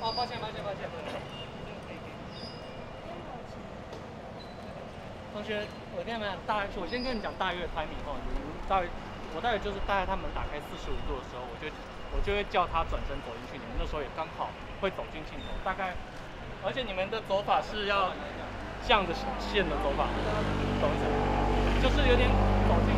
哦，抱歉。同学，我跟你们讲我先跟你讲大约的 timing 哦，我大约就是大概他们打开45度的时候，我就会叫他转身走进去，你们那时候也刚好会走进镜头，大概，而且你们的走法是要这样的线的走法，懂意思吗？就是有点走进